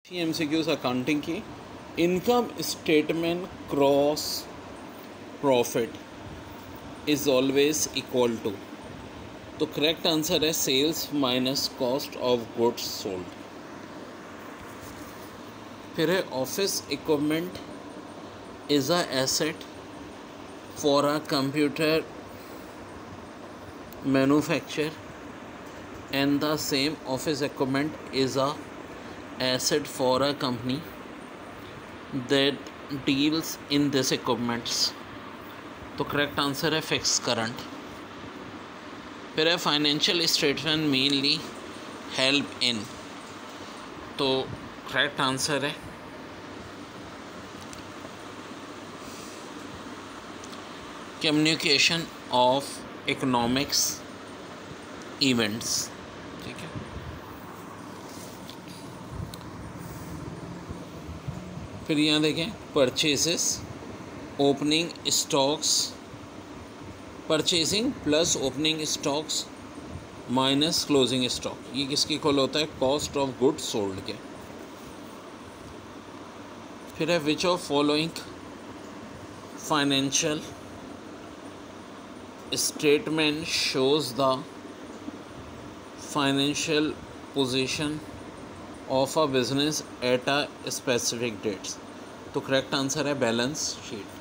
MCQs accounting की। Income statement gross profit is always equal to, तो correct answer है sales minus cost of goods sold. फिर है office equipment is a asset for a computer manufacture and the same office equipment is a asset for a company that deals in this equipments, तो correct answer है fix current. फिर है financial statement mainly help in, तो correct answer है communication of economics events. ठीक है, फिर यहाँ देखें purchases opening stocks, purchasing plus opening stocks minus closing stock, ये किसकी इक्वल होता है? कॉस्ट ऑफ गुड्स सोल्ड के। फिर है which of following financial statement shows the financial position of a business at a specific dates, तो correct answer है balance sheet.